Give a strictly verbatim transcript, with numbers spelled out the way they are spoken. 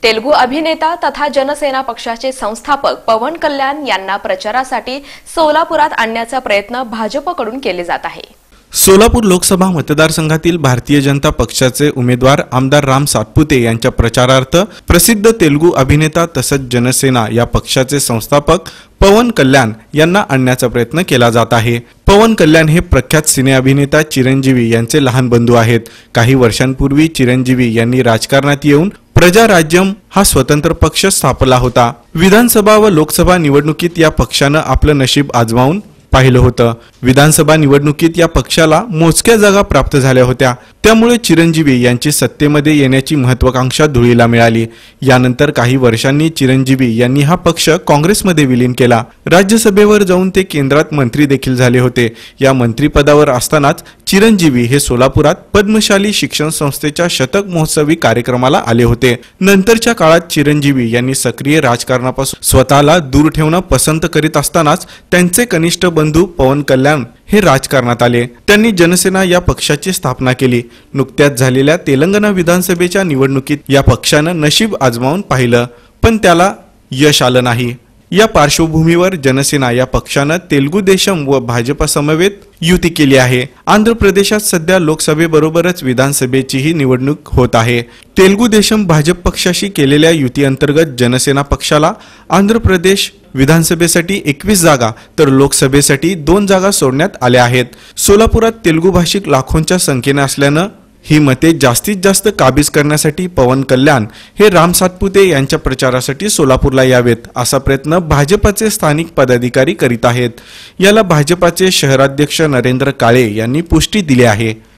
तेलुगू अभिनेता तथा जनसेना पक्षाचे संस्थापक पवन कल्याण यांना प्रचारासाठी सोलापुरात आणण्याचा प्रयत्न भाजपकडून केले जात आहे। सोलापूर लोकसभा मतदारसंघातील भारतीय जनता पक्षाचे उमेदवार आमदार राम सातपुते यांच्या प्रचारार्थ प्रसिद्ध तेलुगू अभिनेता तसंच जनसेना या पक्षाचे संस्थापक पवन कल्याण यांना आणण्याचा प्रयत्न केला जात आहे। पवन कल्याण हे प्रख्यात सिने अभिनेता चिरंजीवी यांचे लहान बंधू आहेत। काही वर्षांपूर्वी चिरंजीवी यांनी राजकारणात येऊन प्रजा राज्यम हा स्वतंत्र पक्ष स्थापला होता। विधानसभा व लोकसभा निवडणुकीत या पक्षाने आपलं नशीब आजमावून पाहिलं होतं। विधानसभा निवडणुकीत या पक्षाला मोजक्या जागा प्राप्त झाल्या होत्या, त्यामुळे चिरंजीवी यांची सत्तेमध्ये येण्याची महत्त्वाकांक्षा धुळीला मिळाली। यानंतर काही वर्षांनी चिरंजीवी यांनी हा पक्ष काँग्रेसमध्ये विलीन केला। राज्यसभेवर जाऊन ते केंद्रात मंत्री देखील झाले होते। या मंत्रिपदावर असतानाच चिरंजीवी हे सोलापुरात पद्मशाली शिक्षण संस्थेच्या शतक महोत्सवी कार्यक्रमाला आले होते। नंतरच्या काळात चिरंजीवी यांनी सक्रिय राजकारणापासून स्वतःला दूर ठेवणं पसंत करीत असतानाच त्यांचे कनिष्ठ बंधू पवन कल्याण हे राजकारणात आले। त्यांनी जनसेना या पक्षाची स्थापना केली। नुकत्याच झालेल्या तेलंगणा विधानसभेच्या निवडणुकीत या पक्षानं नशीब आजमावून पाहिलं, पण त्याला यश आलं नाही। या पार्श्वभूमीवर जनसेना या पक्षानं तेलुगू देशम व भाजपा समवेत युती केली आहे। आंध्र प्रदेशात सध्या लोकसभेबरोबरच विधानसभेचीही निवडणूक होत आहे। तेलुगू देशम भाजप पक्षाशी केलेल्या युती अंतर्गत जनसेना पक्षाला आंध्र प्रदेश विधानसभेसाठी एकवीस जागा तर लोकसभेसाठी दोन जागा सोडण्यात आल्या आहेत। सोलापुरात तेलुगू भाषिक लाखोंच्या संख्येने असल्यानं ही मते जास्तीत जास्त काबीज करण्यासाठी पवन कल्याण हे राम सातपुते यांच्या प्रचारासाठी सोलापूरला यावेत असा प्रयत्न भाजपाचे स्थानिक पदाधिकारी करीत आहेत। याला भाजपाचे शहराध्यक्ष नरेंद्र काळे यांनी पुष्टी दिली आहे।